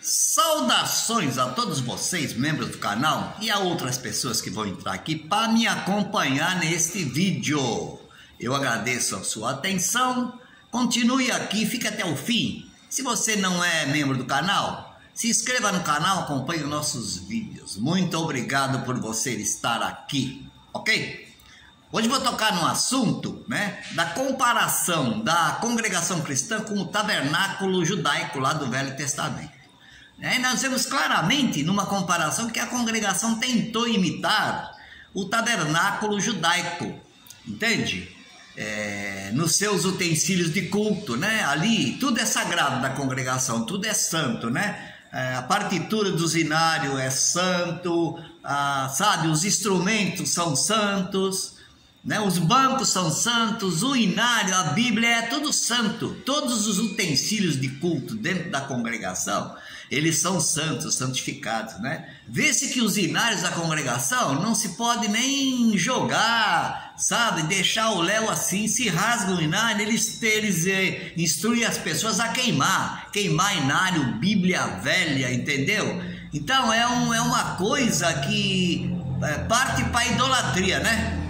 Saudações a todos vocês, membros do canal, e a outras pessoas que vão entrar aqui para me acompanhar neste vídeo. Eu agradeço a sua atenção, continue aqui, fique até o fim. Se você não é membro do canal, se inscreva no canal, acompanhe os nossos vídeos. Muito obrigado por você estar aqui, ok? Hoje vou tocar no assunto, da comparação da congregação cristã com o tabernáculo judaico lá do Velho Testamento. Nós vemos claramente numa comparação que a congregação tentou imitar o tabernáculo judaico, entende? Nos seus utensílios de culto, ali tudo é sagrado da congregação, tudo é santo, a partitura do zinário é santo, os instrumentos são santos, os bancos são santos, o inário, a Bíblia, é tudo santo. Todos os utensílios de culto dentro da congregação, eles são santos, santificados, Vê-se que os inários da congregação não se pode nem jogar, deixar o léu assim. Se rasga o inário, eles instruem as pessoas a queimar inário, Bíblia velha, entendeu? Então é uma coisa que parte para a idolatria,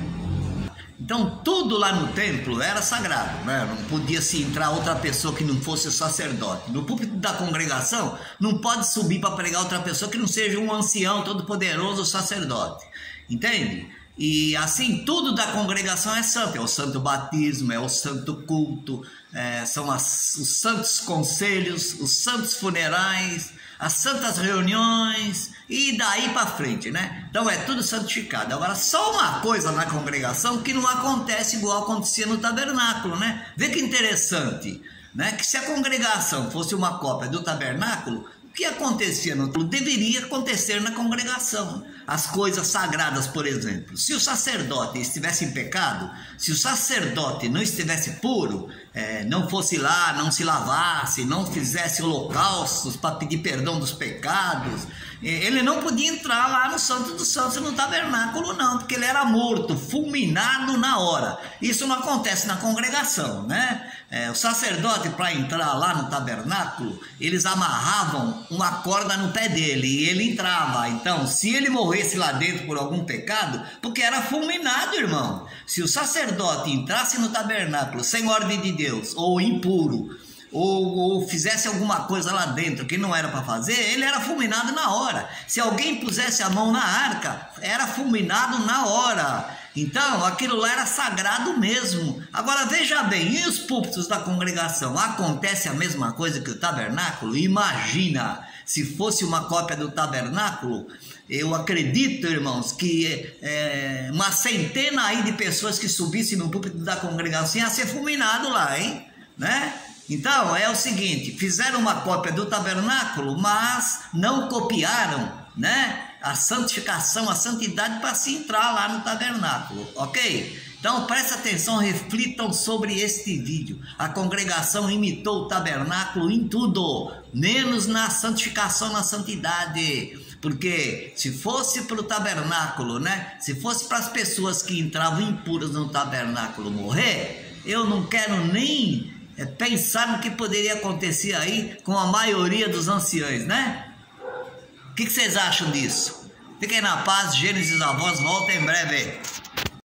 Então tudo lá no templo era sagrado, não podia se entrar outra pessoa que não fosse o sacerdote. No púlpito da congregação não pode subir para pregar outra pessoa que não seja um ancião todo-poderoso, sacerdote, entende? E assim tudo da congregação é santo, é o santo batismo, é o santo culto, são os santos conselhos, os santos funerais, as santas reuniões e daí para frente, Então é tudo santificado. Agora, só uma coisa na congregação que não acontece igual acontecia no tabernáculo, Vê que interessante, que se a congregação fosse uma cópia do tabernáculo, o que acontecia no templo deveria acontecer na congregação. As coisas sagradas, por exemplo, se o sacerdote estivesse em pecado, se o sacerdote não estivesse puro, não fosse lá, não se lavasse, não fizesse holocaustos para pedir perdão dos pecados, ele não podia entrar lá no Santo dos Santos, no tabernáculo não, porque ele era morto, fulminado na hora. Isso não acontece na congregação, o sacerdote, para entrar lá no tabernáculo, eles amarravam uma corda no pé dele e ele entrava. Então, se ele morresse lá dentro por algum pecado, porque era fulminado, irmão. Se o sacerdote entrasse no tabernáculo sem ordem de Deus, ou impuro, ou fizesse alguma coisa lá dentro que não era para fazer, ele era fulminado na hora. Se alguém pusesse a mão na arca, era fulminado na hora. Então aquilo lá era sagrado mesmo. Agora veja bem, e os púlpitos da congregação? Acontece a mesma coisa que o tabernáculo? Imagina, se fosse uma cópia do tabernáculo, eu acredito, irmãos, que uma centena aí de pessoas que subissem no púlpito da congregação ia ser fulminado lá, Então é o seguinte, fizeram uma cópia do tabernáculo, mas não copiaram, a santificação, a santidade para se entrar lá no tabernáculo, ok? Então presta atenção, reflitam sobre este vídeo. A congregação imitou o tabernáculo em tudo, menos na santificação, na santidade. Porque se fosse para o tabernáculo, se fosse para as pessoas que entravam impuras no tabernáculo morrer, eu não quero nem pensar no que poderia acontecer aí com a maioria dos anciãos, O que vocês acham disso? Fiquem na paz, Gênesis Avós volta em breve.